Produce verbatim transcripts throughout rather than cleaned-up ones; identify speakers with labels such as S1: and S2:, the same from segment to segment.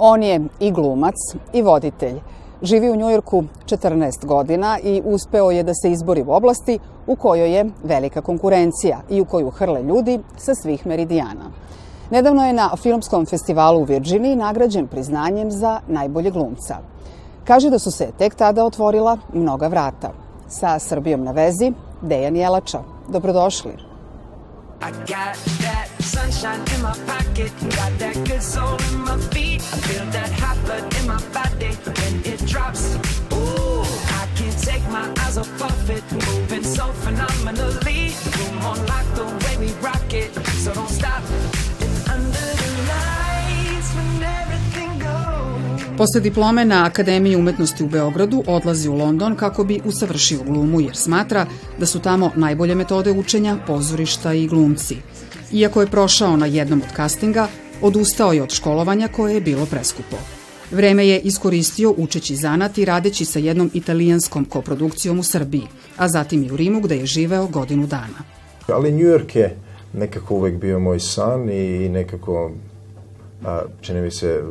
S1: On je i glumac i voditelj. Živi u Njujorku četrnaest godina i uspeo je da se izbori u oblasti u kojoj je velika konkurencija i u koju hrle ljudi sa svih meridijana. Nedavno je na filmskom festivalu u Virginiji nagrađen priznanjem za najboljeg glumca. Kaže da su se tek tada otvorila mnoga vrata. Sa Srbijom na vezi, Dejan Jelača. Dobrodošli. I got that sunshine in my pocket, got that good soul in my feet. I feel that hot blood in my body when it drops. Ooh, I can't take my eyes off of it, moving so phenomenally. Room on lock, the way we rock it, so don't stop. And under the lights when everything goes. Posle diplome na Akademiji umetnosti u Beogradu odlazi u London kako bi usavršio glumu jer smatra da su tamo najbolje metode učenja, pozorišta i glumci. Iako je prošao na jednom od kastinga, odustao je od školovanja koje je bilo preskupo. Vreme je iskoristio učeći zanat i radeći sa jednom italijanskom koprodukcijom u Srbiji, a zatim i u Rimu gde je živeo godinu dana.
S2: Ali New York je nekako uvek bio moj san i nekako, čini mi se,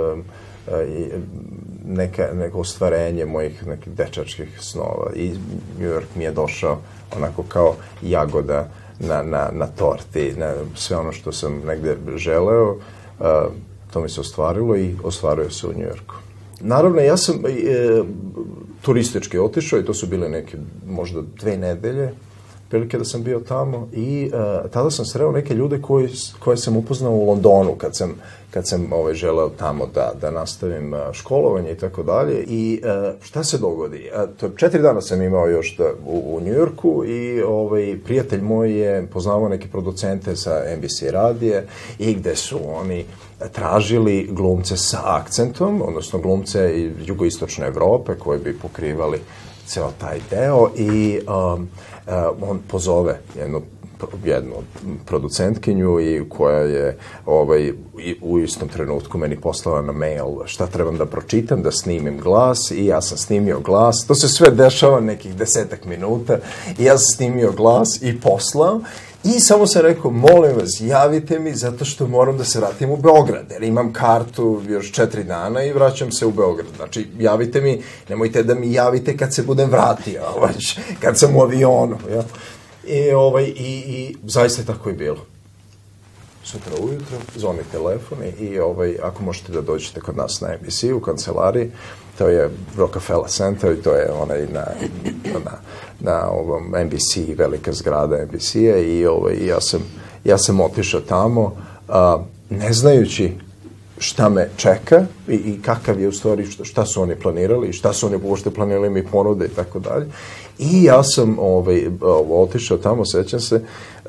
S2: neka, neko ostvarenje mojih nekih dečačkih snova. I New York mi je došao onako kao jagoda na, na, na torti, na sve ono što sam negde želeo, uh, to mi se ostvarilo i ostvaruje se u New Yorku. Naravno, ja sam e, turistički otišao i to su bile neke možda dve nedelje prilike da sam bio tamo i uh, tada sam sreo neke ljude koji, koje sam upoznao u Londonu kad sam, kad sam ovaj, želeo tamo da, da nastavim uh, školovanje i tako dalje. I uh, šta se dogodi? Uh, to, četiri dana sam imao još da, u, u New Yorku i ovaj, prijatelj moj je poznavao neke producente sa N B C radije i gde su oni tražili glumce sa akcentom, odnosno glumce iz jugoistočne Evrope koji bi pokrivali ceo taj deo i um, uh, on pozove jednu, jednu producentkinju i koja je ovaj, u istom trenutku meni poslala na mail šta trebam da pročitam, da snimim glas i ja sam snimio glas. To se sve dešava nekih desetak minuta i ja sam snimio glas i poslao. I samo sam rekao, molim vas, javite mi zato što moram da se vratim u Beograd, jer imam kartu još četiri dana i vraćam se u Beograd. Znači, javite mi, nemojte da mi javite kad se budem vratio, ovaj, kad sam u avionu. Ja. I, ovaj, i, i zaista je tako i bilo. Sutra ujutro, zvoni telefon i ovaj, ako možete da dođete kod nas na N B C u kancelariji, to je Rockefeller Center i to je onaj na, na, na ovom N B C, velika zgrada N B C-a i ovaj, ja, sam, ja sam otišao tamo a, ne znajući šta me čeka i, i kakav je u stvari, šta, šta su oni planirali i šta su oni uopšte planirali mi ponude i tako dalje. I ja sam ovaj, otišao tamo, sećam se, uh,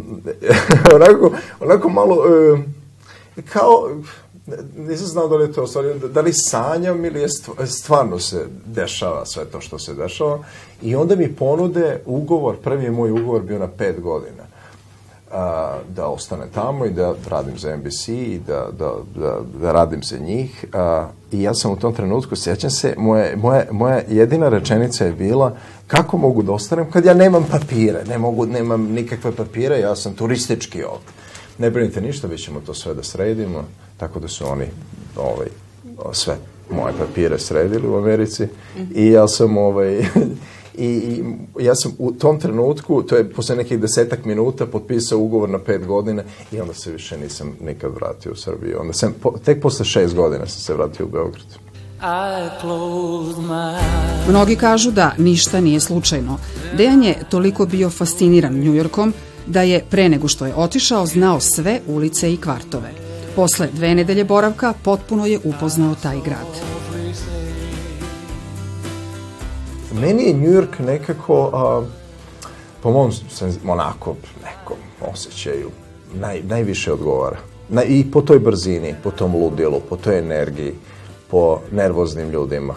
S2: onako, onako malo uh, kao, nisam znao da li je to stvari, da li sanjam ili je stvarno se dešava sve to što se dešava. I onda mi ponude ugovor, prvi je moj ugovor bio na pet godina. Uh, da ostane tamo i da radim za N B C i da, da, da, da radim za njih. Uh, I ja sam u tom trenutku, sjećam se, moje, moje, moja jedina rečenica je bila kako mogu da ostanem kad ja nemam papire, ne mogu, nemam nikakve papire, ja sam turistički ovdje. Ne brinite ništa, vi ćemo to sve da sredimo, tako da su oni ovaj, sve moje papire sredili u Americi i ja sam ovaj... I, I ja sam u tom trenutku, to je posle nekih desetak minuta, potpisao ugovor na pet godina i onda se više nisam nikad vratio u Srbiju. Onda sam, po, tek posle šest godina sam se vratio u Beograd.
S1: Mnogi kažu da ništa nije slučajno. Dejan je toliko bio fasciniran Njujorkom da je pre nego što je otišao znao sve ulice i kvartove. Posle dve nedelje boravka potpuno je upoznao taj grad.
S2: Meni je New York nekako, a, po mom onako nekom osjećaju, naj, najviše odgovara. Na, I po toj brzini, po tom ludilu, po toj energiji, po nervoznim ljudima.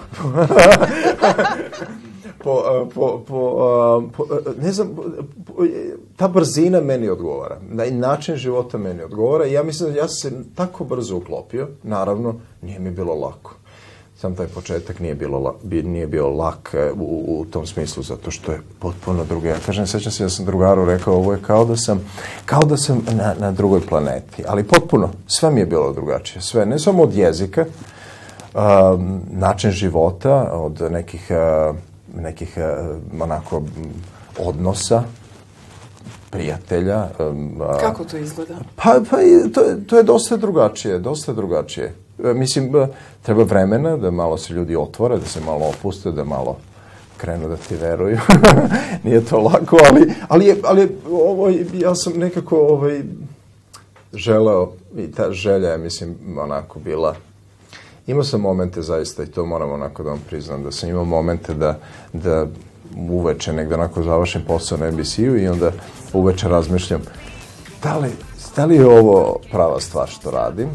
S2: po, a, po, po, a, po, ne znam, po, ta brzina meni odgovara. Način života meni odgovara i ja mislim da ja sam se tako brzo uklopio. Naravno, nije mi bilo lako. sam taj početak nije, bilo, nije bio lak u, u tom smislu, zato što je potpuno drugo. Ja kažem, sećam se da sam drugaru rekao, ovo je kao da sam, kao da sam na, na drugoj planeti, ali potpuno, sve mi je bilo drugačije, sve, ne samo od jezika, um, način života, od nekih, uh, nekih uh, onako odnosa, prijatelja. Um, uh,
S1: Kako to izgleda?
S2: Pa, pa to, to je dosta drugačije, dosta drugačije. Mislim, treba vremena da malo se ljudi otvore, da se malo opuste, da malo krenu da ti veruju. Nije to lako, ali, ali, je, ali ovo, ja sam nekako ovaj, želeo, i ta želja je, mislim, onako bila. Imao sam momente zaista, i to moram onako da vam priznam, da sam imao momente da, da uveče negde onako završim posao na en bi si-u i onda uveče razmišljam da li, da li je ovo prava stvar što radim?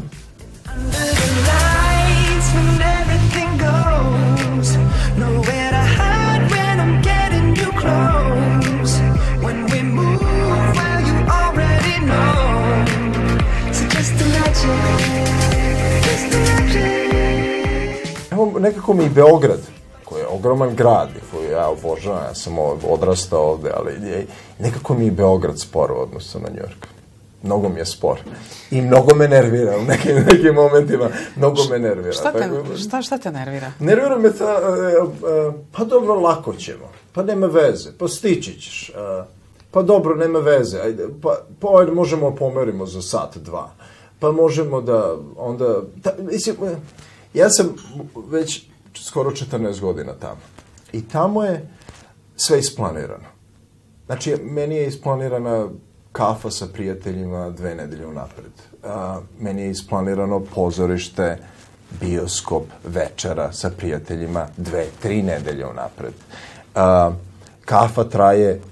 S2: Evo, nekako mi i Beograd, koji je ogroman grad, koji ja obožavam, ja sam odrastao ovde, ali nekako mi i Beograd spor u odnosu na Njujork. Mnogo mi je spor. I mnogo me nervira u nekim, nekim momentima. Mnogo me nervira.
S1: Šta te, šta, šta te nervira?
S2: Nervira me ta, pa dobro, lako ćemo. Pa nema veze. Pa stići ćeš. Pa dobro, nema veze. Ajde, pa, pa ajde, možemo pomerimo za sat, dva. Pa možemo da onda... Ta, mislim, ja sam već skoro četrnaest godina tamo. I tamo je sve isplanirano. Znači, meni je isplanirana kafa sa prijateljima dve nedelje unapred. A, meni je isplanirano pozorište, bioskop, večera sa prijateljima dve, tri nedelje unapred. A, kafa traje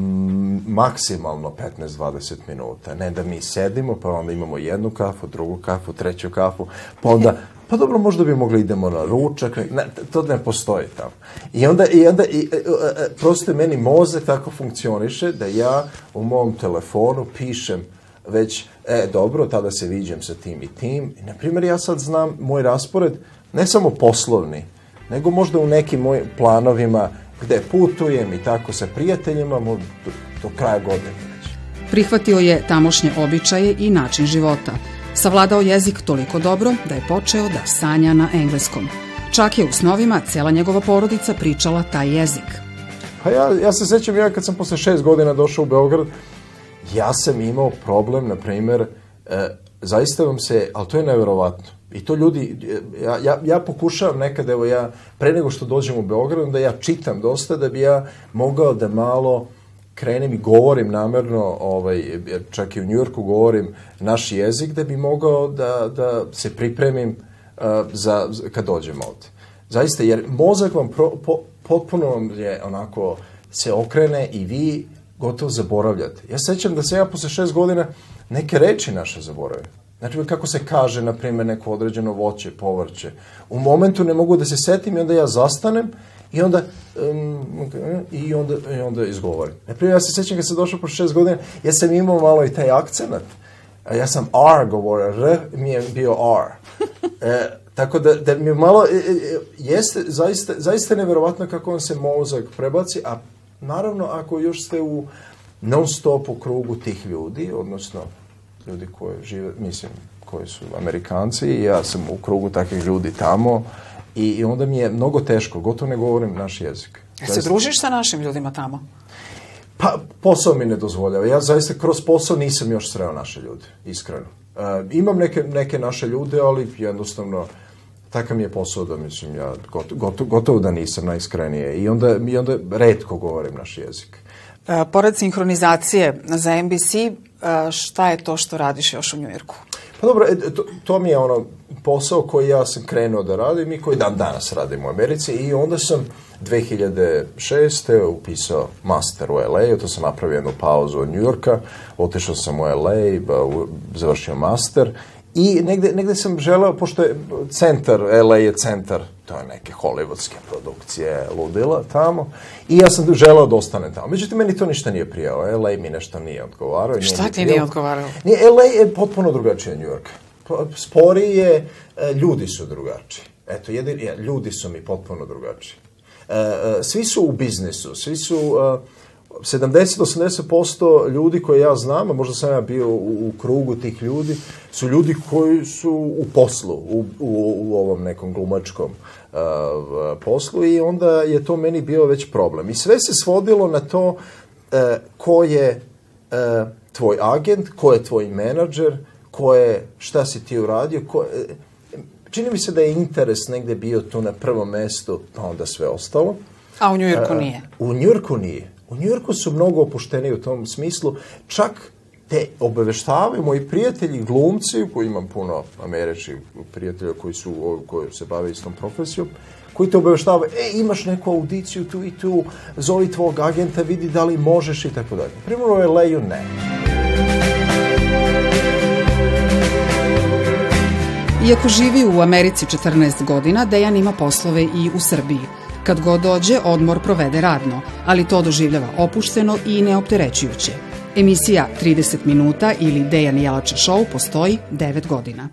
S2: m, maksimalno petnaest do dvadeset minuta. Ne da mi sedimo, pa onda imamo jednu kafu, drugu kafu, treću kafu, pa onda pa dobro, možda bi mogli idemo na ručak, ne, to ne postoji tamo. I onda, i onda i, prosto meni mozak tako funkcioniše da ja u mom telefonu pišem već, e, dobro, tada se viđem sa tim i tim. I, na primjer, ja sad znam moj raspored, ne samo poslovni, nego možda u nekim mojim planovima gde putujem i tako sa prijateljima do, do kraja godine.
S1: Prihvatio je tamošnje običaje i način života. Savladao jezik toliko dobro da je počeo da sanja na engleskom. Čak je u snovima cela njegova porodica pričala taj jezik.
S2: Pa ja, ja se sećam, ja kad sam posle šest godina došao u Beograd, ja sam imao problem, na primjer, e, zaista vam se, ali to je neverovatno. I to ljudi, ja, ja, ja pokušavam nekad, evo ja, pre nego što dođem u Beograd, onda ja čitam dosta da bi ja mogao da malo krenem i govorim namerno, ovaj, čak i u Njujorku govorim naš jezik, da bi mogao da, da se pripremim uh, za, kad dođem ovde. Zaista, jer mozak vam pro, po, potpuno vam je onako se okrene i vi gotovo zaboravljate. Ja sećam da se ja posle šest godina neke reči naše zaboravim. Znači, kako se kaže, na primjer, neko određeno voće, povrće. U momentu ne mogu da se setim i onda ja zastanem i onda, um, i onda, i onda izgovorim. Naprimjer, ja se sjećam kad sam došao po šest godina, ja sam imao malo i taj akcenat. Ja sam R govorio, R mi je bio R. E, tako da, da mi malo, e, e, jeste zaista, zaista neverovatno kako on se mozak prebaci, a naravno ako još ste u non stop u krugu tih ljudi, odnosno ljudi koji žive, mislim, koji su Amerikanci, i ja sam u krugu takvih ljudi tamo, I, i onda mi je mnogo teško, gotovo ne govorim naš jezik.
S1: Jel se družiš sa našim ljudima tamo?
S2: Pa, posao mi ne dozvoljava. Ja zaista kroz posao nisam još sreo naše ljude, iskreno. Uh, imam neke, neke naše ljude, ali jednostavno, takav mi je posao da, mislim, ja gotovo, gotovo, gotovo da nisam najiskrenije. I onda, i onda retko govorim naš jezik.
S1: Uh, pored sinhronizacije za en bi si, uh, šta je to što radiš još u Njujorku?
S2: Pa dobro, to, to mi je ono posao koji ja sam krenuo da radim i koji dan danas radim u Americi, i onda sam dve hiljade šeste upisao master u el ej, to sam napravio jednu pauzu od Njujorka, otišao sam u el ej, završio master i negde, negde sam želeo, pošto je centar, el ej je centar, to je neke hollywoodske produkcije, ludila tamo, i ja sam želeo da ostanem tamo. Međutim, meni to ništa nije prijao, el ej mi nešto nije odgovarao.
S1: Šta ti nije odgovarao?
S2: el ej je potpuno drugačije od Njujorka. Sporiji je, ljudi su drugačiji. Eto, jedin, ja, ljudi su mi potpuno drugačiji. E, e, svi su u biznisu, svi su... E, sedamdeset do osamdeset posto ljudi koje ja znam, a možda sam ja bio u, u krugu tih ljudi, su ljudi koji su u poslu, u, u, u ovom nekom glumačkom uh, poslu i onda je to meni bio već problem. I sve se svodilo na to uh, ko je uh, tvoj agent, ko je tvoj menadžer, ko je, šta si ti uradio, ko, uh, čini mi se da je interes negde bio tu na prvom mestu, pa onda sve ostalo.
S1: A u Njujorku nije?
S2: Uh, u Njujorku nije. U Njujorku su mnogo opušteniji u tom smislu, čak te obaveštavaju moji prijatelji glumci, koji imam puno američkih prijatelja koji, su, koji se bave istom profesijom, koji te obaveštavaju, e, imaš neku audiciju tu i tu, zovi tvog agenta, vidi da li možeš i tako dalje. Primjer u L A-u ne.
S1: Iako živi u Americi četrnaest godina, Dejan ima poslove i u Srbiji. Kad god dođe, odmor provede radno, ali to doživljava opušteno i neopterećujuće. Emisija trideset minuta ili Dejan Jelača Show postoji devet godina.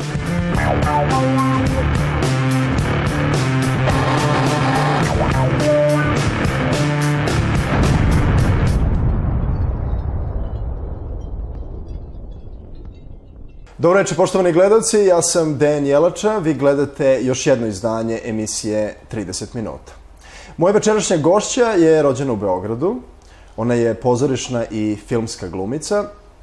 S3: Dobro večer, poštovani gledalci, ja sam Dejan Jelača, vi gledate još jedno izdanje emisije trideset minuta. Moja večerašnja gošća je rođena u Beogradu, ona je pozorišna i filmska glumica.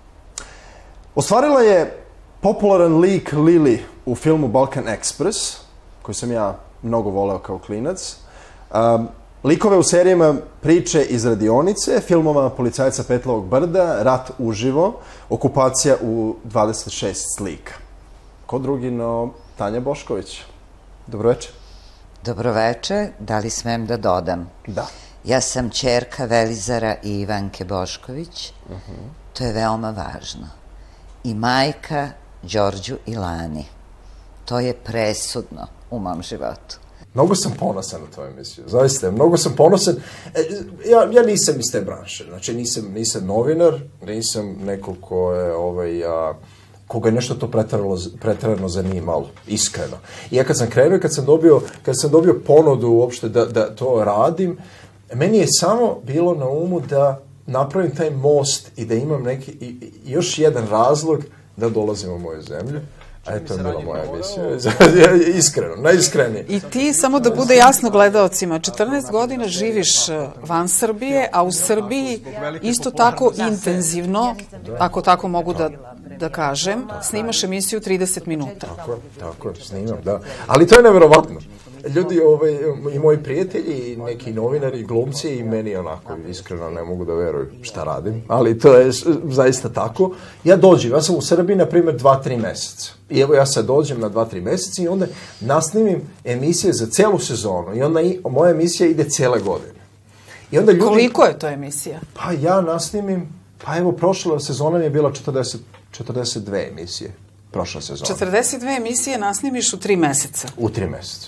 S3: Ostvarila je popularan lik Lili u filmu Balkan Express, koji sam ja mnogo voleo kao klinac. Um, likove u serijama Priče iz radionice, filmova Policajca Petlovog brda, Rat uživo, Okupacija u dvadeset šest slika. Ko drugi no Tanja Bošković. Dobro večer.
S4: Dobro večer, da li smem da dodam?
S3: Da.
S4: Ja sam ćerka Velizara i Ivanke Bošković, to je veoma važno. I majka Đorđu i Lani. To je presudno u mom životu.
S2: Mnogo sam ponosan na tvoju emisiju, zaista, mnogo sam ponosan. Ja, ja nisam iz te branše, znači nisam, nisam novinar, nisam neko ko je, ovaj, ja, koga je nešto to pretrano zanimalo, iskreno. I ja kad sam krenuo, kad sam dobio, kad sam dobio ponudu uopšte da, da to radim, meni je samo bilo na umu da napravim taj most i da imam neki, i, i još jedan razlog da dolazim u moju zemlju. A je to bila moja emisija. Iskreno, najiskrenije.
S1: I ti, samo da bude jasno gledaocima, četrnaest godina živiš van Srbije, a u Srbiji isto tako intenzivno, ako tako mogu da, da kažem, snimaš emisiju trideset minuta.
S2: Tako, tako, snimam, da. Ali to je neverovatno. Ljudi, ovaj, i moji prijatelji, i neki novinari, i glumci, i meni onako, iskreno ne mogu da veruju šta radim, ali to je zaista tako. Ja dođem, ja sam u Srbiji, na primjer, dva, tri meseca. I evo ja sad dođem na dva, tri meseca i onda nasnimim emisije za celu sezonu. I onda i, moja emisija ide cijele godine. I onda ljudi,
S1: koliko je to emisija?
S2: Pa ja nasnimim, pa evo prošla sezona mi je bila četrdeset, četrdeset dve emisije. Prošla sezona.
S1: četrdeset dve emisije nasnimiš u tri meseca?
S2: U tri meseca.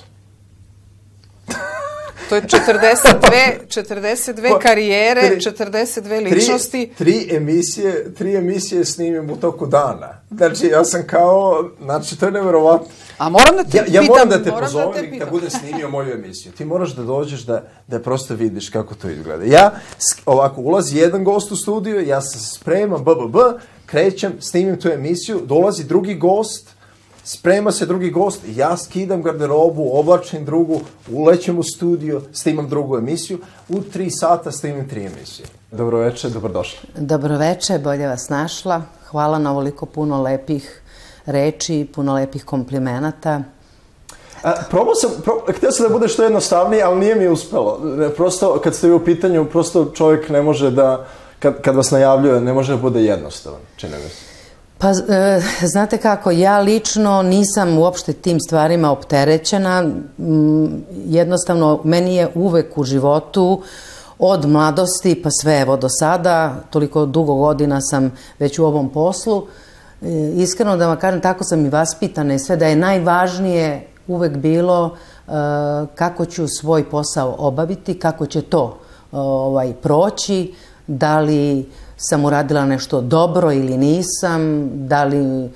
S1: To je četrdeset dve, četrdeset dve karijere, četrdeset dve ličnosti.
S2: Tri, tri, emisije, tri emisije snimim u toku dana. Znači, ja sam kao, znači, to je neverovatno.
S1: A moram da te
S2: ja,
S1: pitam.
S2: Ja moram da te
S1: moram
S2: pozovem
S1: da te
S2: kad budem snimio moju emisiju. Ti moraš da dođeš da, da prosto vidiš kako to izgleda. Ja, ovako, ulazi jedan gost u studiju, ja se spremam, b, b, b, krećem, snimim tu emisiju, dolazi drugi gost, sprema se drugi gost, ja skidam garderobu, oblačim drugu, ulećem u studio, snimam drugu emisiju, u tri sata snimim tri emisije.
S3: Dobro večer, dobrodošli.
S5: Dobro večer, bolje vas našla. Hvala na ovoliko puno lepih reči, puno lepih komplimenata.
S3: A, probao sam, pro, htio sam da bude što jednostavnije, ali nije mi uspelo. Prosto, kad ste vi u pitanju, prosto čovjek ne može da, kad, kad vas najavljuje, ne može da bude jednostavan, čini mi se.
S5: Pa, e, znate kako, ja lično nisam uopšte tim stvarima opterećena. M, jednostavno, meni je uvek u životu, od mladosti pa sve evo do sada, toliko dugo godina sam već u ovom poslu. E, iskreno da vam kažem, tako sam i vaspitana i sve, da je najvažnije uvek bilo e, kako ću svoj posao obaviti, kako će to ovaj, proći, da li sam uradila nešto dobro ili nisam, da li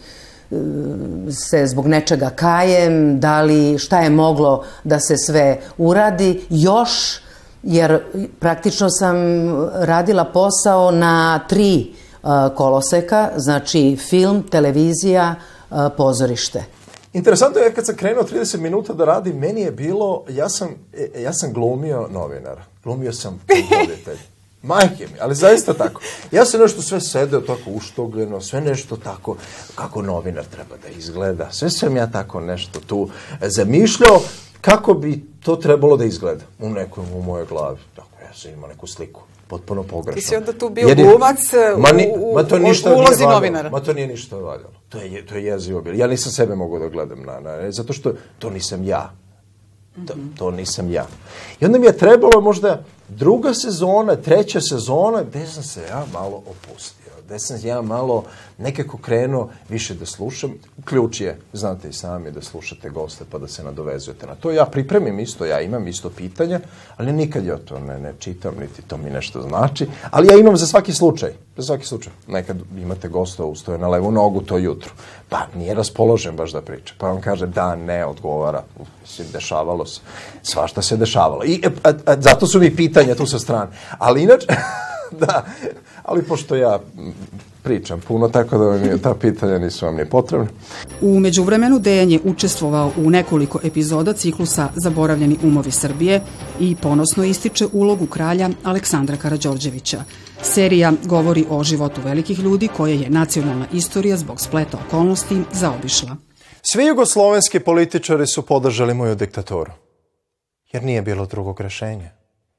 S5: se zbog nečega kajem, da li šta je moglo da se sve uradi, još, jer praktično sam radila posao na tri koloseka, znači film, televizija, pozorište.
S2: Interesantno je, kad sam krenuo trideset minuta da radim, meni je bilo, ja sam, ja sam glumio novinara, glumio sam voditelj. Majke mi, ali zaista tako. Ja sam nešto sve sedeo tako uštogljeno, sve nešto tako kako novinar treba da izgleda. Sve sam ja tako nešto tu zamišljao kako bi to trebalo da izgleda u nekom, u mojoj glavi. Tako, ja sam imao neku sliku, potpuno pogrešno.
S1: Ti si onda tu bio glumac u ulozi novinara.
S2: Ma to nije ništa valjalo. To je, to je jezivo bilo. Ja nisam sebe mogao da gledam na, na, zato što to nisam ja. To, to nisam ja. I onda mi je trebalo možda druga sezona, treća sezona, gde sam se ja malo opustio, gde sam ja malo nekako krenuo više da slušam. Ključ je, znate i sami, da slušate goste pa da se nadovezujete na to. Ja pripremim isto, ja imam isto pitanja, ali nikad ja to ne, ne čitam, niti to mi nešto znači, ali ja imam za svaki slučaj, za svaki slučaj. Nekad imate gosta ustoje na levu nogu to jutro, pa nije raspoložen baš da priča, pa vam kaže da, ne, odgovara, mislim, dešavalo se, svašta se dešavalo. I a, a, zato su mi pitanja tu sa strane, ali inače, da, ali pošto ja pričam puno, tako da mi ta pitanja nisu vam ni potrebne.
S1: U međuvremenu Dejan je učestvovao u nekoliko epizoda ciklusa Zaboravljeni umovi Srbije i ponosno ističe ulogu kralja Aleksandra Karađorđevića. Serija govori o životu velikih ljudi koje je nacionalna istorija zbog spleta okolnosti zaobišla.
S3: Svi jugoslovenski političari su podržali moju diktaturu, jer nije bilo drugog rešenja.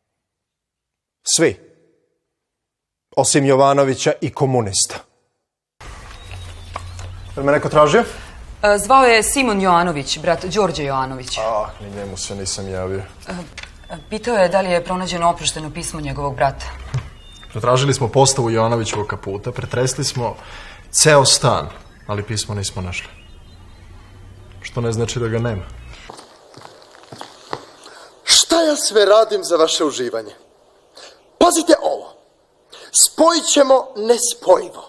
S3: Svi. Osim Jovanovića i komunista. Je li me neko tražio?
S6: Zvao je Simon Jovanović, brat Đorđe Jovanovića.
S3: Ah, ni njemu se nisam javio.
S6: Pitao je da li je pronađeno oprošteno pismo njegovog brata.
S3: Pretražili smo postavu Jovanovićevog kaputa, pretresli smo ceo stan, ali pismo nismo našli. Što ne znači da ga nema.
S7: Šta ja sve radim za vaše uživanje? Pazite ovo. Spojit ćemo nespojivo.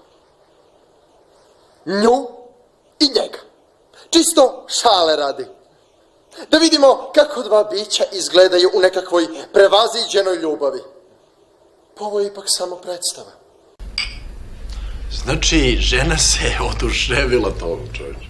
S7: Nju i njega. Čisto šale radi. Da vidimo kako dva bića izgledaju u nekakvoj prevaziđenoj ljubavi. Pa ovo je ipak samo predstava.
S3: Znači, žena se oduševila tomu, čovječ.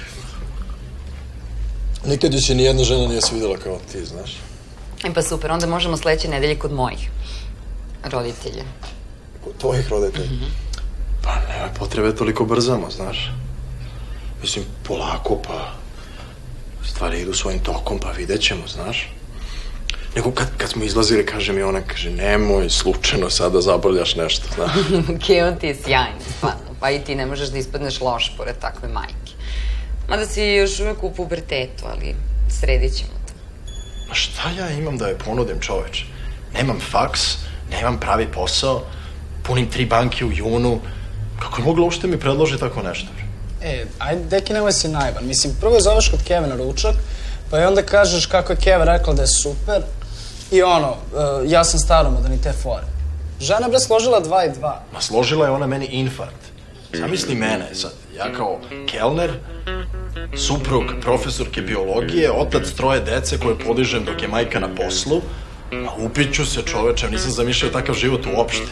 S3: Nikad ju se nijedna žena nije svidjela kao ti, znaš?
S6: E pa super, onda možemo sledeće nedelje kod mojih roditelja.
S3: Tvojih roditelja? Pa nema potrebe, toliko brzamo, znaš. Mislim, polako, pa stvari idu svojim tokom, pa vidjet ćemo, znaš. Nego kad, kad smo izlazili, kaže mi ona, kaže, nemoj slučajno sada zabavljaš nešto, znaš.
S6: Keon ti je sjajno, stvarno, pa i ti ne možeš da ispadneš loš pored takve majke. Mada si još uvek u pubertetu, ali sredit ćemo to.
S3: Ma šta ja imam da je ponudim, čoveč? Nemam faks, nemam pravi posao, punim tri banke u junu. Kako je mogla uopšte mi predloži tako nešto?
S8: E, ajde, deki, nemoj si najban. Mislim, prvo zoveš kod Keve na ručak, pa i onda kažeš kako je Keva rekla da je super i ono, uh, ja sam staromodan i te fore. Žena bre složila dva i dva.
S3: Ma složila je ona meni infarkt. Zamisli mene sad, ja kao kelner, suprug profesorke biologije, otac troje dece koje podižem dok je majka na poslu, a upiću se, čoveče, nisam zamišljao takav život uopšte.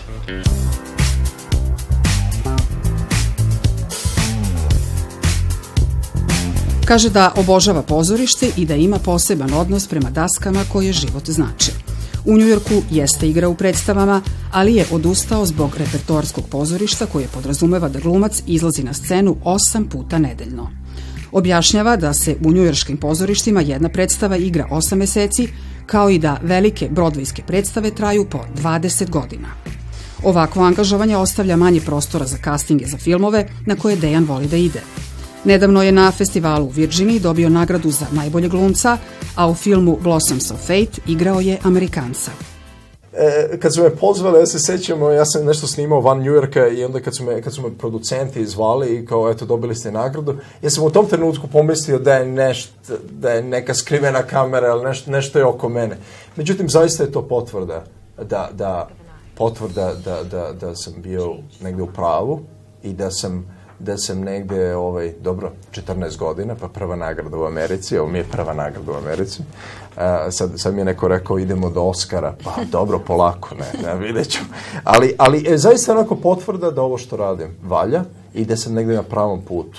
S1: Kaže da obožava pozorište i da ima poseban odnos prema daskama koje život znače. U Njujorku jeste igrao u predstavama, ali je odustao zbog repertoarskog pozorišta koje podrazumeva da glumac izlazi na scenu osam puta nedeljno. Objašnjava da se u njujorškim pozorištima jedna predstava igra osam meseci, kao i da velike brodvejske predstave traju po dvadeset godina. Ovakvo angažovanje ostavlja manje prostora za kastinge za filmove na koje Dejan voli da ide. Nedavno je na festivalu u Virginiji dobio nagradu za najbolje glumca, a u filmu Blossoms of Fate igrao je Amerikanca.
S2: E, kad su me pozvali, ja se sećam, ja sam nešto snimao van Njujorka i onda kad su me, kad su me producenti zvali i kao, eto, dobili ste nagradu, ja sam u tom trenutku pomislio da je nešto, da je neka skrivena kamera, ali nešto, nešto je oko mene. Međutim, zaista je to potvrda da, da, potvrda da, da, da sam bio negde u pravu i da sam da sam negde, ovaj, dobro, četrnaest godina, pa prva nagrada u Americi, ovo mi je prva nagrada u Americi. A, sad, sad mi je neko rekao idemo do Oskara, pa dobro, polako, ne, ne, vidjet ću. Ali, ali e, zaista onako potvrda da ovo što radim valja i da sam negde na pravom putu.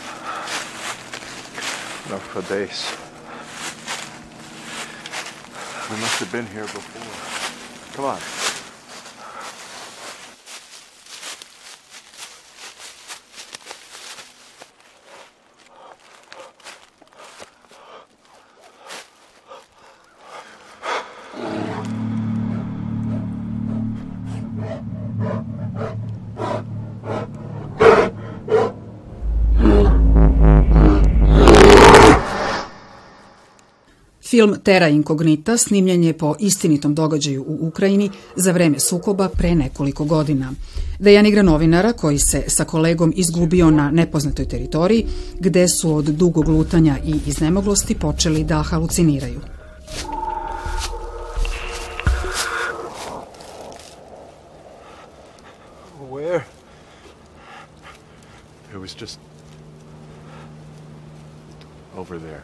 S9: Enough for days. We must have been here before. Come on.
S1: Film Terra Incognita snimljen je po istinitom događaju u Ukrajini za vreme sukoba pre nekoliko godina. Dejan igra novinara koji se sa kolegom izgubio na nepoznatoj teritoriji, gde su od dugog lutanja i iznemoglosti počeli da haluciniraju.
S9: Where? It was just over there.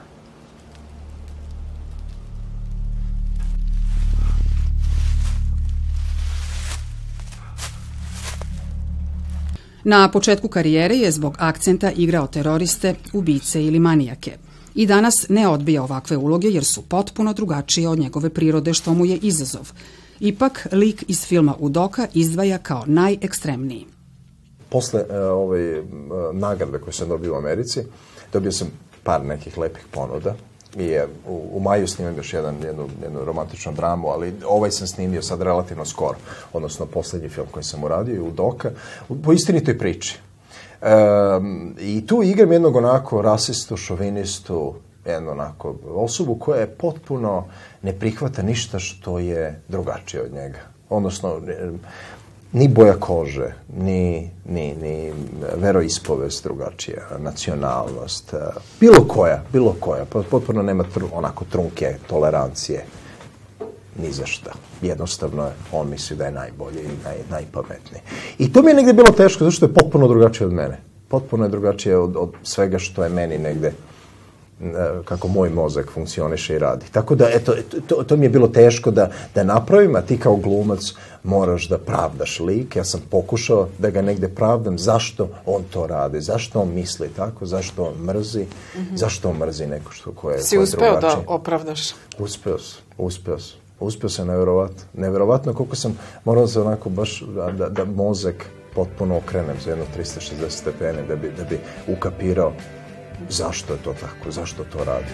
S1: Na početku karijere je zbog akcenta igrao teroriste, ubice ili manijake. I danas ne odbija ovakve uloge jer su potpuno drugačije od njegove prirode, što mu je izazov. Ipak, lik iz filma Udoka izdvaja kao najekstremniji.
S2: Posle uh, ove uh, nagrade koje sam dobio u Americi, dobio sam par nekih lepih ponuda. I je, u, u maju snimam još jedan, jednu, jednu romantičnu dramu, ali ovaj sam snimio sad relativno skoro, odnosno poslednji film koji sam uradio, Udoka, po istinitoj priči. Um, I tu igram jednog onako rasistu, šovinistu, jednu onako osobu koja je potpuno ne prihvata ništa što je drugačije od njega. Odnosno, ni boja kože, ni, ni, ni veroispovest drugačija, nacionalnost, bilo koja, bilo koja, potpuno nema tru, onako trunke tolerancije, ni za šta. Jednostavno je, on misli da je najbolji i naj, najpametniji. I to mi je negde bilo teško, zato što je potpuno drugačije od mene. Potpuno je drugačije od, od svega što je meni negde, kako moj mozak funkcioniše i radi. Tako da, eto, to, to mi je bilo teško da, da napravim, a ti kao glumac moraš da pravdaš lik. Ja sam pokušao da ga negde pravdam, zašto on to radi, zašto on misli tako, zašto on mrzi, mm-hmm. zašto on mrzi neko što ko je,
S10: si
S2: ko je
S10: uspeo
S2: drugačije.
S10: Da opravdaš?
S2: Uspeo sam, uspeo sam. Uspeo sam nevjerovatno. Nevjerovatno koliko sam morao se onako baš da, da, da mozak potpuno okrenem za jedno trista šezdeset stepeni da bi, da bi ukapirao zašto je to tako, zašto to radi.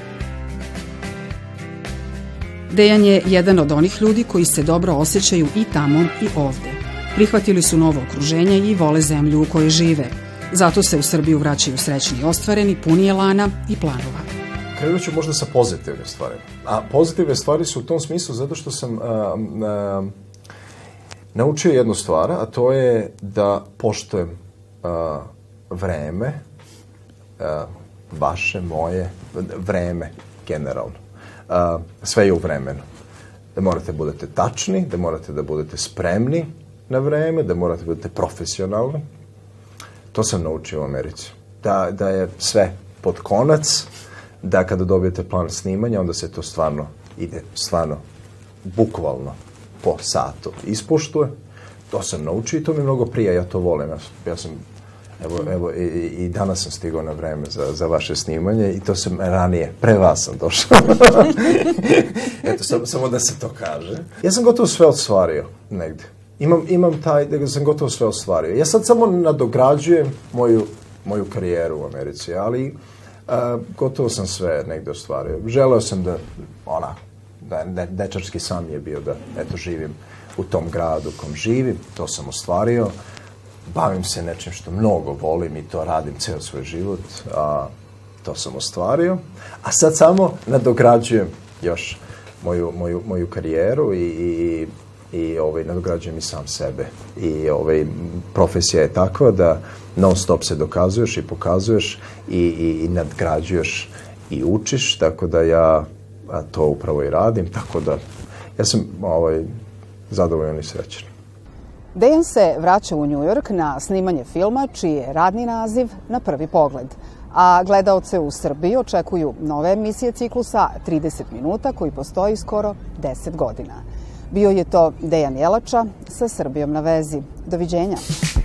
S1: Dejan je jedan od onih ljudi koji se dobro osjećaju i tamo i ovde. Prihvatili su novo okruženje i vole zemlju u kojoj žive. Zato se u Srbiju vraćaju srećni i ostvareni, puni elana i planova.
S2: Krenut ću možda sa pozitivne stvari. A pozitivne stvari su u tom smislu zato što sam a, a, naučio jednu stvar, a to je da poštujem a, vreme, a, vaše, moje, vreme generalno. A, sve je u vremenu. Da morate da budete tačni, da morate da budete spremni na vreme, da morate da budete profesionalni. To sam naučio u Americi. Da, da je sve pod konac, da kada dobijete plan snimanja, onda se to stvarno ide, stvarno, bukvalno po satu ispoštuje. To sam naučio i to mi mnogo prija, ja to volim. Ja, ja sam, evo, evo i, i danas sam stigao na vreme za, za vaše snimanje i to sam ranije, pre vas sam došao. Eto, sam, samo da se to kaže. Ja sam gotovo sve ostvario negde. Imam, imam taj, da sam gotovo sve ostvario. Ja sad samo nadograđujem moju, moju karijeru u Americi, ali a, gotovo sam sve negde ostvario. Želeo sam da, ona, da, da dečački san je bio da, eto, živim u tom gradu u kom živim, to sam ostvario. Bavim se nečim što mnogo volim i to radim ceo svoj život, a to sam ostvario. A sad samo nadograđujem još moju, moju, moju karijeru i, i, i ovaj, nadograđujem i sam sebe. I ovaj, profesija je takva da non stop se dokazuješ i pokazuješ i, i, i nadgrađuješ i učiš, tako da ja a to upravo i radim, tako da ja sam ovaj, zadovoljan i srećan.
S1: Dejan se vraća u Njujork na snimanje filma čiji je radni naziv Na prvi pogled, a gledaoce u Srbiji očekuju nove emisije ciklusa trideset minuta koji postoji skoro deset godina. Bio je to Dejan Jelača sa Srbijom na vezi. Doviđenja.